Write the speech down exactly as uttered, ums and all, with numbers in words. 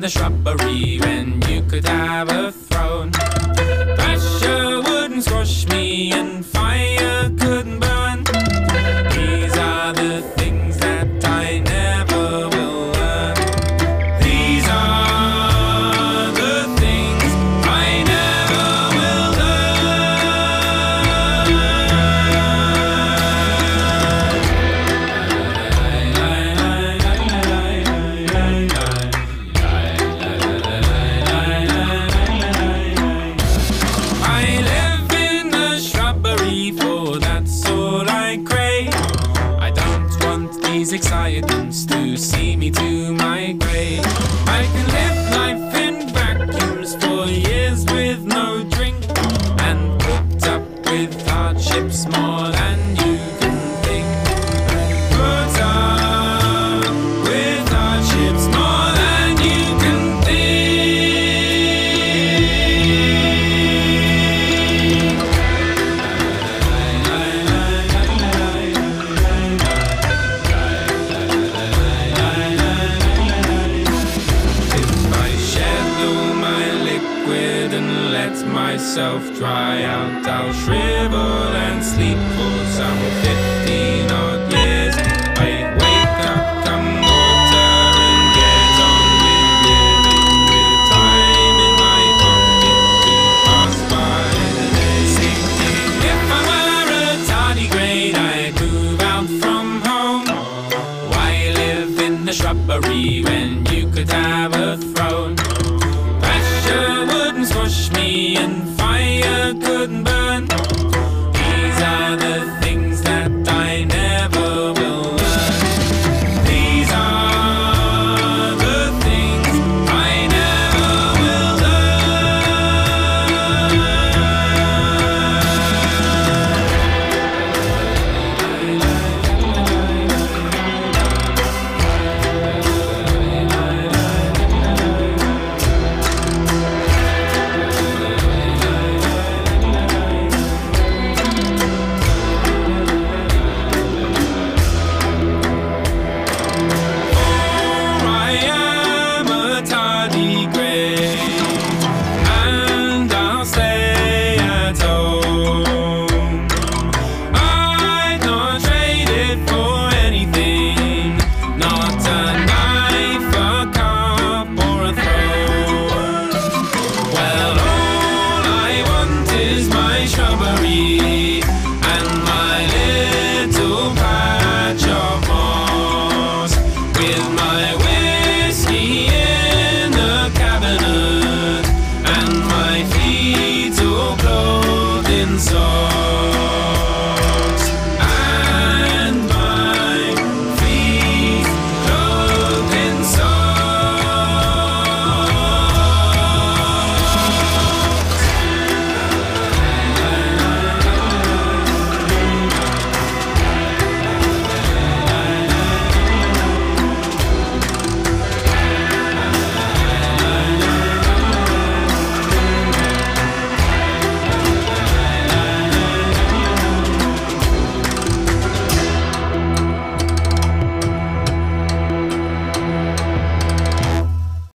the shrubbery when you could have a throne. Pressure wouldn't squash me and fire couldn't burn. These are the things that I never will learn. These are the things I never will I live in the shrubbery, for that's all I crave. I don't want these excitants to see me to my grave. I can live life in vacuums for years with no drink, and put up with hardships more than you can think. Put up with hardships more than you can If I shed all my liquid and let myself dry out, I'll shrivel and sleep for some fifteen odd years. I'd wake up, come water, and get on with living with time in my pocket to pass by the days. If I were a tardigrade, I'd move out from home. Why live in the shrubbery when you could have a throne?